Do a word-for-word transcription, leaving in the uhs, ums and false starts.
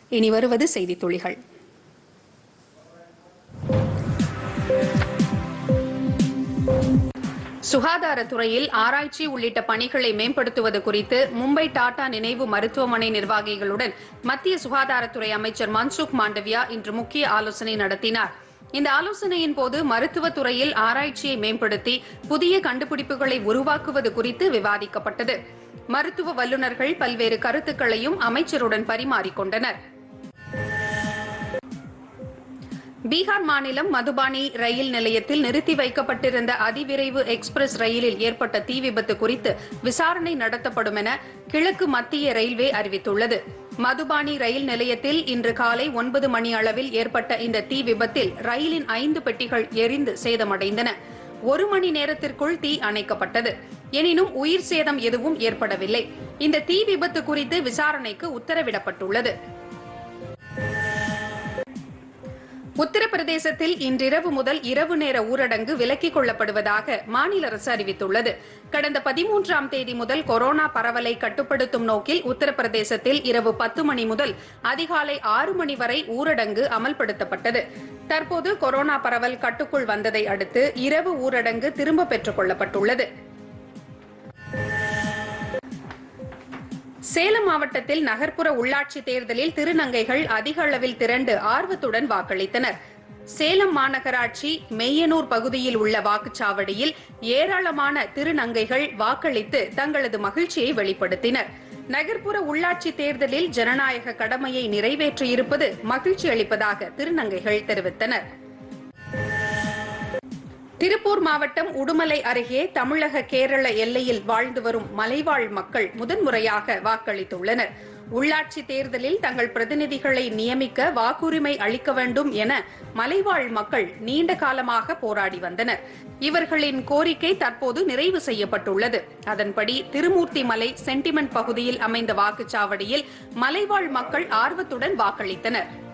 இனி வருவது செய்தித் துளிகள். சுகாதாரத்துறையில் ஆராய்ச்சி உள்ளிட்ட பணிகளை மேம்படுத்துவது குறித்து மும்பை டாடா நினைவு மருத்துவமனை நிர்வாகிகளுடன் மத்திய சுகாதாரத்துறை அமைச்சர் மன்சுக் மாண்டவியா இன்று முக்கிய ஆலோசனை நடத்தினார். இந்த ஆலோசனையின் போது மருத்துவத் துறையில் ஆராய்ச்சியை மேம்படுத்தி புதிய கண்டுபிடிப்புகளை உருவாக்குவது குறித்து விவாதிக்கப்பட்டது. மருத்துவ வல்லுநர்கள் பல்வேறு கருத்துக்களையும் அமைச்சருடன் பரிமாறிக்கொண்டனர். பீகார் மாநிலம் மதுபானி ரயில் நிலையத்தில் நிறுத்தி வைக்கப்பட்டிருந்த அதிவிரைவு எக்ஸ்பிரஸ் ரயிலில் ஏற்பட்ட தீ விபத்து குறித்து விசாரணை நடத்தப்படும் என கிழக்கு மத்திய ரயில்வே அறிவித்துள்ளது. மதுபானி ரயில் நிலையத்தில் இன்று காலை ஒன்பது மணி அளவில் ஏற்பட்ட இந்த தீ விபத்தில் ரயிலின் ஐந்து பெட்டிகள் எரிந்து சேதமடைந்தன. ஒரு மணி நேரத்திற்குள் தீ அணைக்கப்பட்டது. எனினும் உயிர் சேதம் எதுவும் ஏற்படவில்லை. இந்த தீ விபத்து குறித்து விசாரணைக்கு உத்தரவிடப்பட்டுள்ளது. உத்தரப்பிரதேசத்தில் இன்றிரவு முதல் இரவு நேர ஊரடங்கு விலக்கிக் கொள்ளப்படுவதாக மாநில அரசு அறிவித்துள்ளது. கடந்த பதிமூன்றாம் தேதி முதல் கொரோனா பரவலை கட்டுப்படுத்தும் நோக்கில் உத்தரப்பிரதேசத்தில் இரவு பத்து மணி முதல் அதிகாலை ஆறு மணி வரை ஊரடங்கு அமல்படுத்தப்பட்டது. தற்போது கொரோனா பரவல் கட்டுக்குள் வந்ததை அடுத்து இரவு ஊரடங்கு திரும்ப பெற்றுக் கொள்ளப்பட்டுள்ளது. சேலம் மாவட்டத்தில் நகர்ப்புற உள்ளாட்சி தேர்தலில் திருநங்கைகள் அதிக அளவில் திரண்டு ஆர்வத்துடன் வாக்களித்தனர். சேலம் மாநகராட்சி மெய்யனூர் பகுதியில் உள்ள வாக்குச்சாவடியில் ஏராளமான திருநங்கைகள் வாக்களித்து தங்களது மகிழ்ச்சியை வெளிப்படுத்தினர். நகர்ப்புற உள்ளாட்சி தேர்தலில் ஜனநாயக கடமையை நிறைவேற்றியிருப்பது மகிழ்ச்சி அளிப்பதாக திருநங்கைகள் தெரிவித்தனர். திருப்பூர் மாவட்டம் உடுமலை அருகே தமிழக கேரள எல்லையில் வாழ்ந்து வரும் மலைவாழ் மக்கள் முதன்முறையாக வாக்களித்துள்ளனர். உள்ளாட்சி தேர்தலில் தங்கள் பிரதிநிதிகளை நியமிக்க வாக்குரிமை அளிக்க வேண்டும் என மலைவாழ் மக்கள் நீண்ட காலமாக போராடி வந்தனர். இவர்களின் கோரிக்கை தற்போது நிறைவு செய்யப்பட்டுள்ளது. அதன்படி திருமூர்த்தி மலை சென்டிமெண்ட் பகுதியில் அமைந்த வாக்குச்சாவடியில் மலைவாழ் மக்கள் ஆர்வத்துடன் வாக்களித்தனர்.